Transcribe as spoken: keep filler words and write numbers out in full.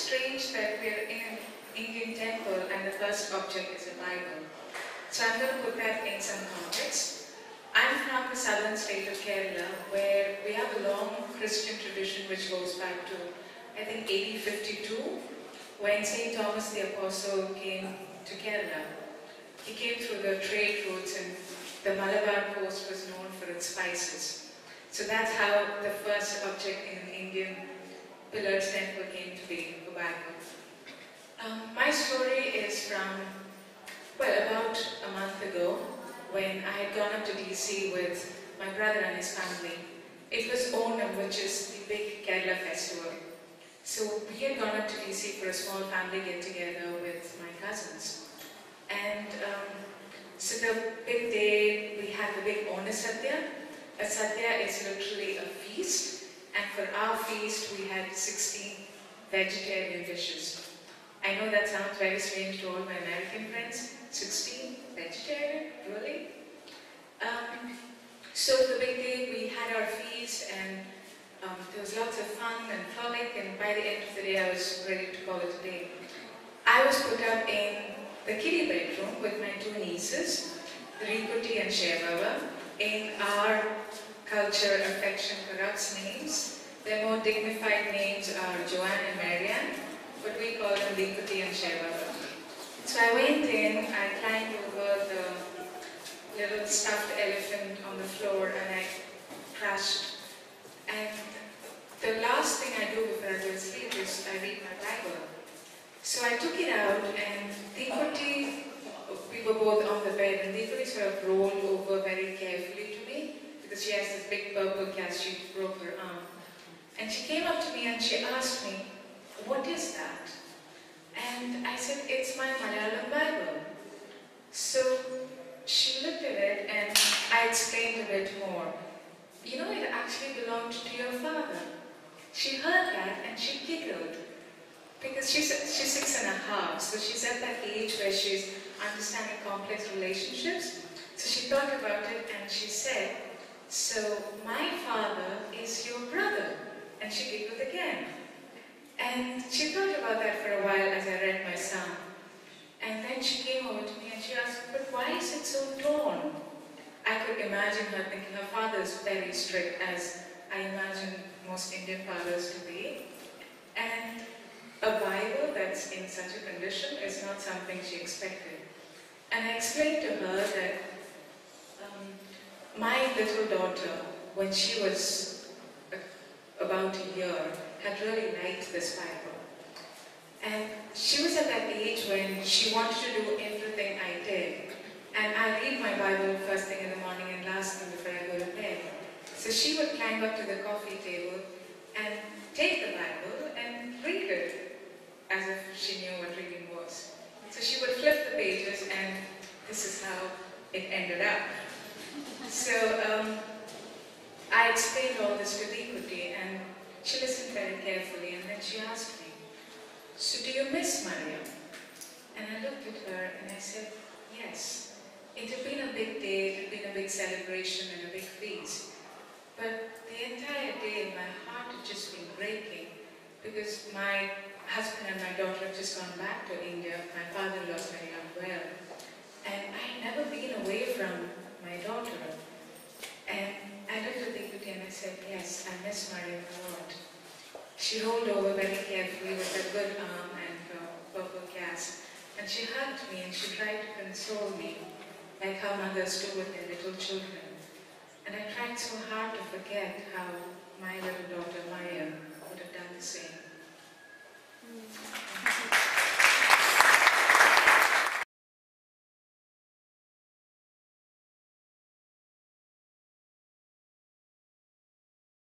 strange that we're in an Indian temple and the first object is a Bible. So I'm going to put that in some context. I'm from the southern state of Kerala, where we have a long Christian tradition which goes back to, I think, A D fifty-two, when Saint Thomas the Apostle came to Kerala. He came through the trade routes, and the Malabar coast was known for its spices. So that's how the first object in an Indian pillared temple came to be, the Bible. Um, my story is from, well, about a month ago, when I had gone up to D C with my brother and his family. It was Onam, which is the big Kerala festival. So we had gone up to D C for a small family get-together with my cousins. And um, so the big day, we had the big Ona Sadhya. A Sadhya is literally a feast. And for our feast, we had sixteen vegetarian dishes. I know that sounds very strange to all my American friends. sixteen vegetarian, really? Um, so the big day, we had our feast, and um, there was lots of fun and frolic, and by the end of the day, I was ready to call it a day. I was put up in the kiddie bedroom with my two nieces, Rikuti and Shevava. In our culture, affection corrupts names. Their more dignified names are Joanne and Marianne, but we call them Rikuti and Shevava. So I went in, I climbed over the little stuffed elephant on the floor, and I crashed. And the last thing I do before I go to sleep is I read my Bible. So I took it out, and Rikuti, we were both on the bed, and Rikuti sort of rolled over very carefully to me, because she has this big purple cast. She broke her arm. And she came up to me and she asked me, "What is that?" And I said, "It's my Malayalam Bible." So she looked at it, and I explained a bit more. "You know, it actually belonged to your father." She heard that and she giggled, because she's, she's six and a half, so she's at that age where she's understanding complex relationships. So she thought about it and she said, "So my father is your brother." And she giggled again. And she thought about that for a while as I read my psalm. And then she came over to me and she asked, "But why is it so torn?" I could imagine her thinking her father is very strict, as I imagine most Indian fathers to be. And a Bible that's in such a condition is not something she expected. And I explained to her that um, my little daughter, when she was about a year, had really liked this Bible. And she was at that age when she wanted to do everything I did. And I read my Bible first thing in the morning and last thing before I go to bed. So she would climb up to the coffee table and take the Bible and read it, as if she knew what reading was. So she would flip the pages, and this is how it ended up. So um, I explained all this to Rikuti, and she listened very carefully, and then she asked me, "So do you miss Maria?" And I looked at her and I said, "Yes. It had been a big day, it had been a big celebration and a big feast. But the entire day my heart had just been breaking, because my husband and my daughter had just gone back to India. My father-in-law was very unwell. And I had never been away from my daughter." And I looked at Rikuti and I said, "Yes, I miss Maria a lot." She rolled over very carefully with her good arm and her purple cast, and she hugged me and she tried to console me, like how mothers do with their little children. And I tried so hard to forget how my little daughter Maria would have done the same.